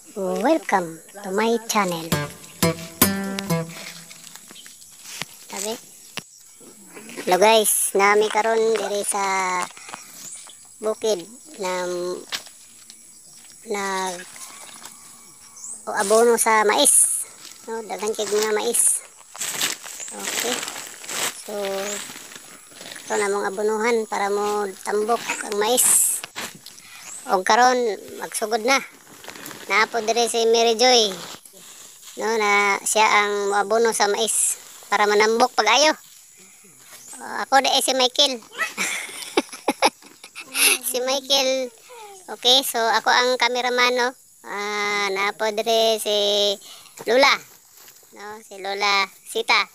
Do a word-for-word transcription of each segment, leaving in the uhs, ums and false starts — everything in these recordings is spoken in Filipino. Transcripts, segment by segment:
Welcome to my channel. Sabi, hello guys, nami karon diri sa bukid na na o abono sa mais. No, daghan kay mga mais. Okay. So, ito na mong abonuhan para mo tambok ang mais. O karon magsugod na. Naapod diri si Mary Joy. No, na siya ang moabono sa mais para manambok pag-ayo. Uh, ako di si Michael. Si Michael. Okay, so ako ang cameraman, no. Uh, naapod diri si Lola. No, si Lola Sita.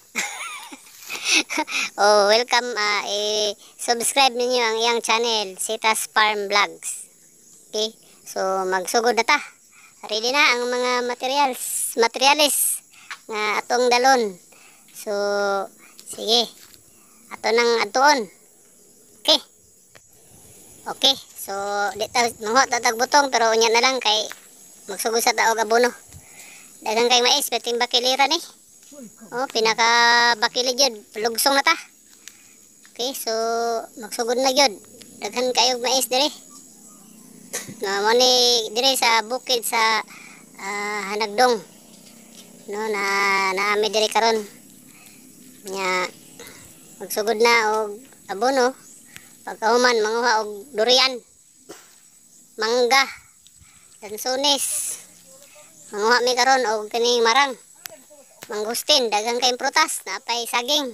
Oh, welcome, uh, i-subscribe ninyo ang iyang channel, Sita's Farm Vlogs. Okay, so magsugod na ta. Ready na ang mga materials, materialis nga atong dalon. So, sige. Ato nang atuon. Okay. Okay. So, di ta mangho tatag butong pero unya na lang kay magsugod sa taog abono. Daghang kay mais peting bakiliran eh. Oh, pinaka bakili gyud, lugsong na ta. Okay, so magsugod na gyud. Daghan kayo mais dire. No, mo ni dire sa bukid sa uh, Hanagdong. No, na naami dire karon. Nya magsugod na og abono. Pagkahuman manguha og durian, mangga, lansones. Manguha mi karon og kining marang. Mangustin, daghang kay prutas, napay saging.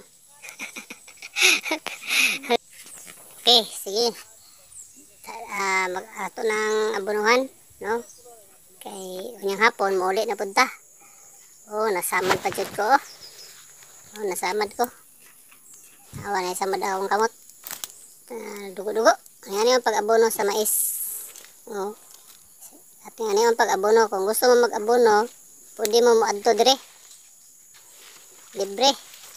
Okay, sige. Uh, mag ato ng abonuhan, no? Kay unyang hapon mauli na punta. Oh, nasamad pa jud ko. Oh, nasamad ko. Awa na samad akong kamot. Uh, dugo-dugo. Ayan yung pag-abono sa mais. Oh. Ating ano yung pag-abono. Kung gusto mo mag-abono, pwede mo mo-adto dire. Libre.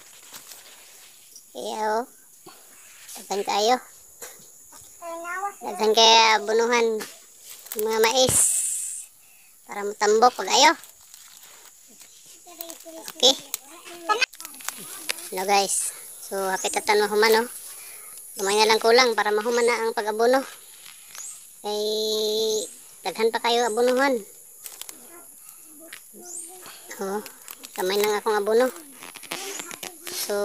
Kaya oh. Daghan kayo. Daghan kaya abonuhan mga mais. Para matambok pag ayo. Okay. Hello guys. So hapit at ano human, no? Gamay na lang kulang para mahuman na ang pag-abono. Kay daghan pa kayo abonuhan. Oh, gamay lang akong abono. So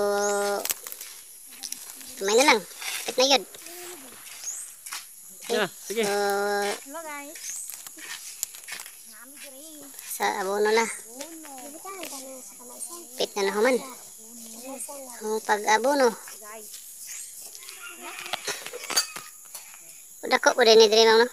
gamay na lang. Hapit na yun. Okay. Yeah, sige. So, hello guys. sa abono na. Hapit na na human. Ang pag-abono. Dako po din ni Dre Mang, no?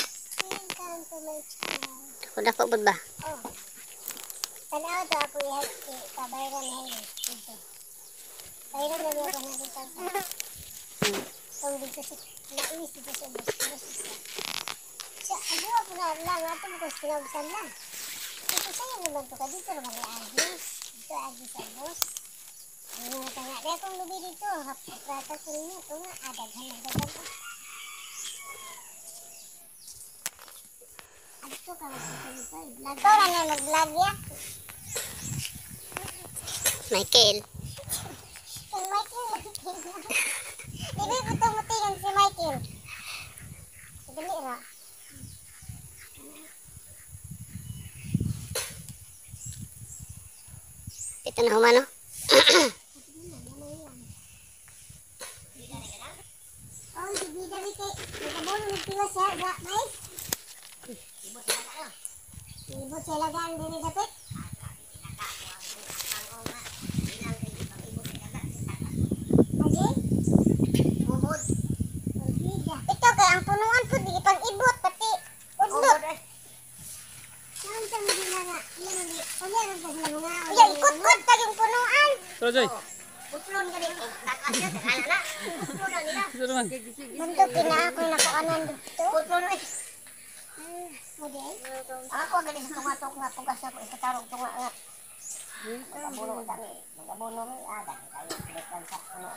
Dako po ba? Tanaw daw ako yung kabayran na yun. Bayran na niya ko nakita sa kung dito sa nainis dito sa bus. Siya, ano ako na lang, ato mo kung sinabsan lang. Dito sa'yo naman ito ka, dito naman ay agis. Dito agis sa bus. Ano nga nga, kaya kung lubi dito, haprata ko rin ito nga, adaghan na daghan ko. Ito ka masasalipa, i-vlog. Ito na niya mag-vlog ya. Michael. Si Michael, Michael. Hindi ko tumutingan si Michael. Dali ra. Ito na human, no? Oh, hindi dali kay nagabolo ng tiwas siya, sa mais. Ibot siya lagaan din ni dapit. Ito kay ang punuan po di pang ibot pati udlot. Saan sa mga nga? Yan ni. Unya ra sa mga. Unya ikot-kot ta yung punuan. Tara, Joy. Butlon ka dito. Takasya sa ala. Butlon na nila. Ito naman. Bunto pina ako nakuanan dito. Butlon eh. Model. Ako gali sa tunga-tunga nga tugas ako ikatarong tunga nga. Magabuno dami. Magabuno mi ada kayo pilitan sa puno.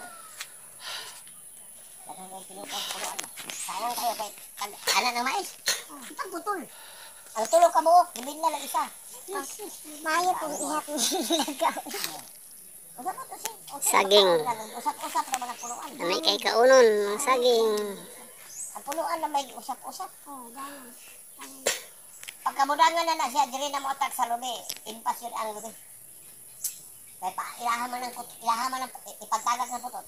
Sayang kayo kay ano ng mais? Itang putol. Ang tulo ka mo, libin na lang isa. Maayo pong ihap nilagaw. Usap mo to siya. Saging. Usap-usap naman ang puluan. Namay kay kaunon, mga saging. Ang puluan na may usap-usap. Oh, dalan. Pagkamudangan na na siya, diri na mo atak sa lubi. Impas yun ang lubi. Kaya pa, ilahan man ng putot. Ilahan man ng ipagtagak ng putot.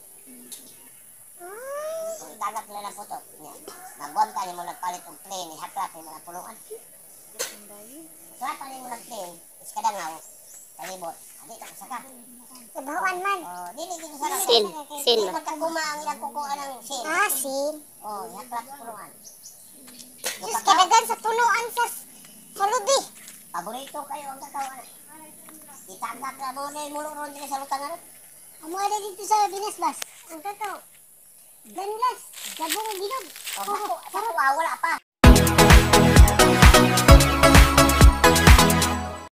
Ipagtagak na ng putot. Nagbuwan ka mo nagpalit ng plain. Ihaplat mo ng puluan. Ihaplat mo ng plain. Iskadangaw. Kalibot. Adi ka saka. Nabawan man. Oh, dili dili sa Sin, sin Dili ba? magkakuma ang ilang kukuha ng sin. Ah, sin. Oh, ihaplat sa puluan. Sus, kadagan sa punuan sa sa lubi. Paborito kayo ang kakawa. Itagak na mo na yung mulong din sa lutangan. Amo ada dito sa Binas Bas. Ang kakao. Ganlas. Gabong ginog. O, bako, bako, ah, wala pa.